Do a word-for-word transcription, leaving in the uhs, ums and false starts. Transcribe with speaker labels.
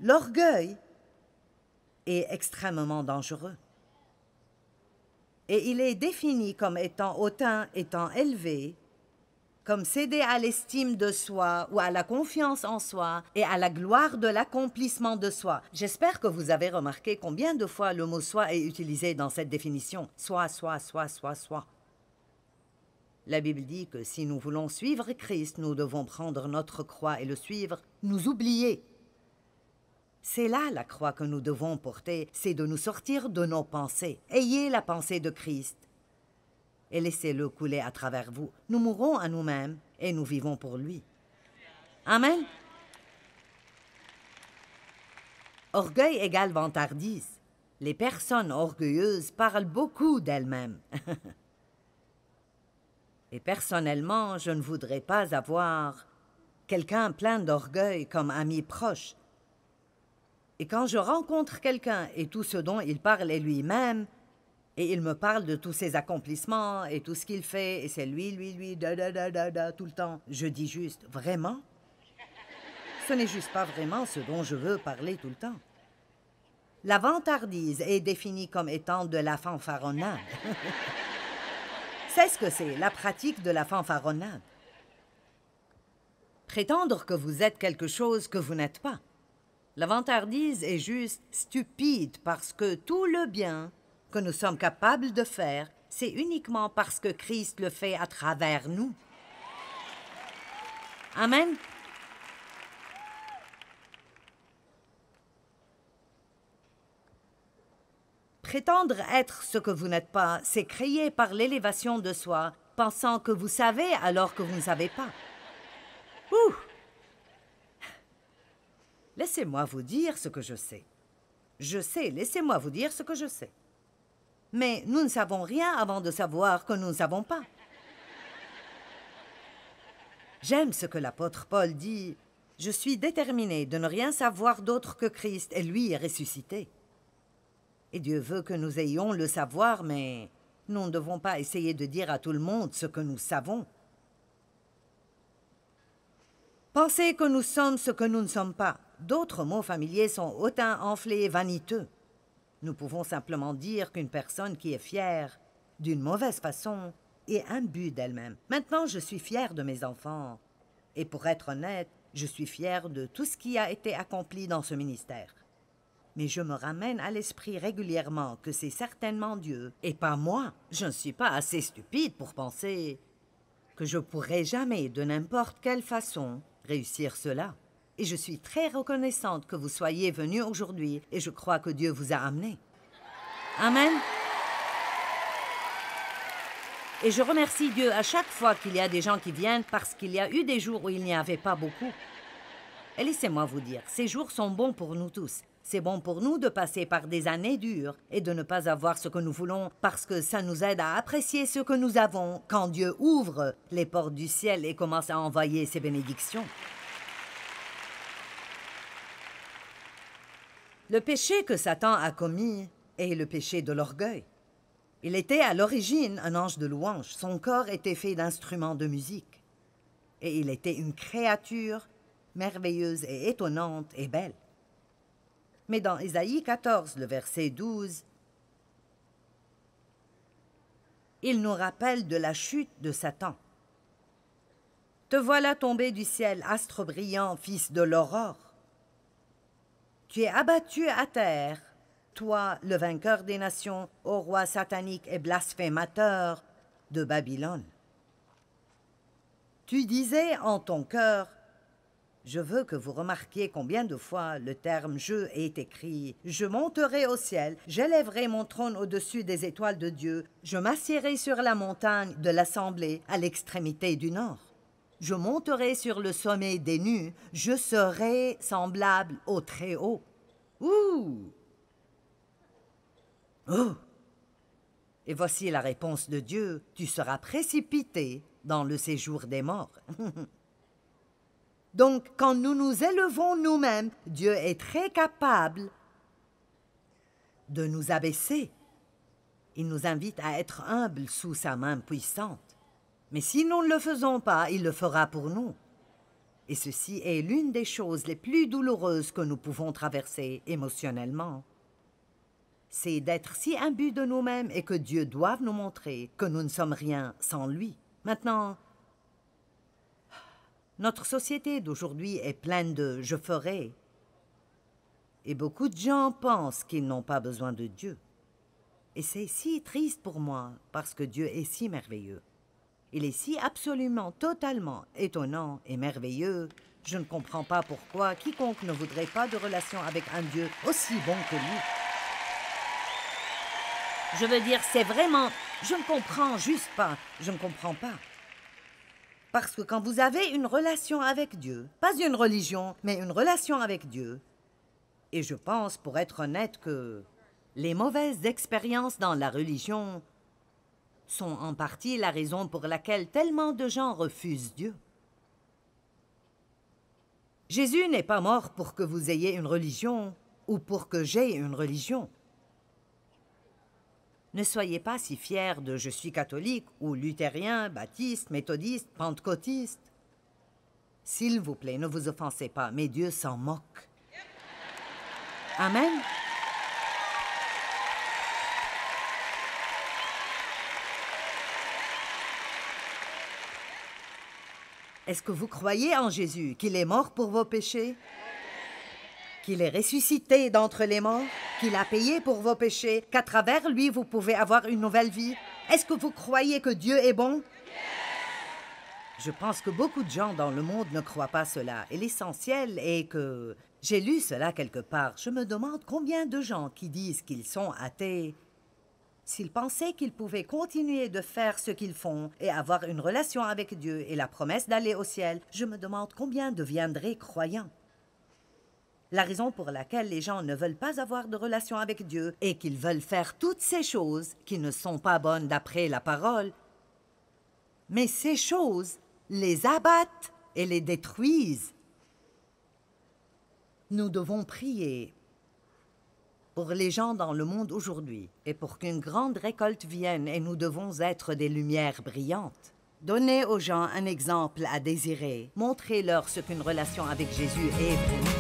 Speaker 1: l'orgueil est extrêmement dangereux. Et il est défini comme étant hautain, étant élevé, comme céder à l'estime de soi ou à la confiance en soi et à la gloire de l'accomplissement de soi. J'espère que vous avez remarqué combien de fois le mot « soi » est utilisé dans cette définition. Soi, soi, soi, soi, soi. La Bible dit que si nous voulons suivre Christ, nous devons prendre notre croix et le suivre, nous oublier. C'est là la croix que nous devons porter, c'est de nous sortir de nos pensées. Ayez la pensée de Christ et laissez-le couler à travers vous. Nous mourrons à nous-mêmes et nous vivons pour lui. Amen. Orgueil égale vantardise. Les personnes orgueilleuses parlent beaucoup d'elles-mêmes. Et personnellement, je ne voudrais pas avoir quelqu'un plein d'orgueil comme ami proche. Et quand je rencontre quelqu'un et tout ce dont il parle est lui-même, et il me parle de tous ses accomplissements et tout ce qu'il fait, et c'est lui, lui, lui, da, da, da, da, da, tout le temps, je dis juste, vraiment? Ce n'est juste pas vraiment ce dont je veux parler tout le temps. La vantardise est définie comme étant de la fanfaronnade. C'est ce que c'est, la pratique de la fanfaronnade. Prétendre que vous êtes quelque chose que vous n'êtes pas. La vantardise est juste stupide parce que tout le bien que nous sommes capables de faire, c'est uniquement parce que Christ le fait à travers nous. Amen. Prétendre être ce que vous n'êtes pas, c'est créer par l'élévation de soi, pensant que vous savez alors que vous ne savez pas. Ouh! Laissez-moi vous dire ce que je sais. Je sais, laissez-moi vous dire ce que je sais. Mais nous ne savons rien avant de savoir que nous ne savons pas. J'aime ce que l'apôtre Paul dit. « Je suis déterminé de ne rien savoir d'autre que Christ et lui est ressuscité. » Et Dieu veut que nous ayons le savoir, mais nous ne devons pas essayer de dire à tout le monde ce que nous savons. Pensez que nous sommes ce que nous ne sommes pas. D'autres mots familiers sont hautains, enflés et vaniteux. Nous pouvons simplement dire qu'une personne qui est fière d'une mauvaise façon est imbue d'elle-même. Maintenant, je suis fière de mes enfants. Et pour être honnête, je suis fière de tout ce qui a été accompli dans ce ministère. Mais je me ramène à l'esprit régulièrement que c'est certainement Dieu, et pas moi. Je ne suis pas assez stupide pour penser que je pourrais jamais, de n'importe quelle façon, réussir cela. Et je suis très reconnaissante que vous soyez venus aujourd'hui, et je crois que Dieu vous a amenés. Amen. Et je remercie Dieu à chaque fois qu'il y a des gens qui viennent, parce qu'il y a eu des jours où il n'y avait pas beaucoup. Et laissez-moi vous dire, ces jours sont bons pour nous tous. C'est bon pour nous de passer par des années dures et de ne pas avoir ce que nous voulons parce que ça nous aide à apprécier ce que nous avons quand Dieu ouvre les portes du ciel et commence à envoyer ses bénédictions. Le péché que Satan a commis est le péché de l'orgueil. Il était à l'origine un ange de louange. Son corps était fait d'instruments de musique. Et il était une créature merveilleuse et étonnante et belle. Mais dans Ésaïe quatorze, le verset douze, il nous rappelle de la chute de Satan. « Te voilà tombé du ciel, astre brillant, fils de l'aurore. Tu es abattu à terre, toi, le vainqueur des nations, ô roi satanique et blasphémateur de Babylone. Tu disais en ton cœur, je veux que vous remarquiez combien de fois le terme « je » est écrit. « Je monterai au ciel, j'élèverai mon trône au-dessus des étoiles de Dieu, je m'assiérai sur la montagne de l'assemblée à l'extrémité du nord. Je monterai sur le sommet des nues, je serai semblable au Très-Haut. » Ouh! Oh! Et voici la réponse de Dieu, tu seras précipité dans le séjour des morts. Donc, quand nous nous élevons nous-mêmes, Dieu est très capable de nous abaisser. Il nous invite à être humbles sous sa main puissante. Mais si nous ne le faisons pas, il le fera pour nous. Et ceci est l'une des choses les plus douloureuses que nous pouvons traverser émotionnellement. C'est d'être si imbus de nous-mêmes et que Dieu doive nous montrer que nous ne sommes rien sans lui. Maintenant, notre société d'aujourd'hui est pleine de « je ferai ». Et beaucoup de gens pensent qu'ils n'ont pas besoin de Dieu. Et c'est si triste pour moi, parce que Dieu est si merveilleux. Il est si absolument, totalement étonnant et merveilleux. Je ne comprends pas pourquoi quiconque ne voudrait pas de relation avec un Dieu aussi bon que lui. Je veux dire, c'est vraiment... Je ne comprends juste pas. Je ne comprends pas. Parce que quand vous avez une relation avec Dieu, pas une religion, mais une relation avec Dieu, et je pense, pour être honnête, que les mauvaises expériences dans la religion sont en partie la raison pour laquelle tellement de gens refusent Dieu. Jésus n'est pas mort pour que vous ayez une religion ou pour que j'aie une religion. Ne soyez pas si fiers de « je suis catholique » ou luthérien, baptiste, méthodiste, pentecôtiste. S'il vous plaît, ne vous offensez pas, mais Dieu s'en moque. Amen. Est-ce que vous croyez en Jésus, qu'il est mort pour vos péchés? Qu'il est ressuscité d'entre les morts? Qu'il a payé pour vos péchés? Qu'à travers lui, vous pouvez avoir une nouvelle vie? Est-ce que vous croyez que Dieu est bon? Je pense que beaucoup de gens dans le monde ne croient pas cela. Et l'essentiel est que... J'ai lu cela quelque part. Je me demande combien de gens qui disent qu'ils sont athées, s'ils pensaient qu'ils pouvaient continuer de faire ce qu'ils font et avoir une relation avec Dieu et la promesse d'aller au ciel, je me demande combien deviendraient croyants. La raison pour laquelle les gens ne veulent pas avoir de relation avec Dieu est qu'ils veulent faire toutes ces choses qui ne sont pas bonnes d'après la parole. Mais ces choses les abattent et les détruisent. Nous devons prier pour les gens dans le monde aujourd'hui et pour qu'une grande récolte vienne et nous devons être des lumières brillantes. Donnez aux gens un exemple à désirer. Montrez-leur ce qu'une relation avec Jésus est pour nous.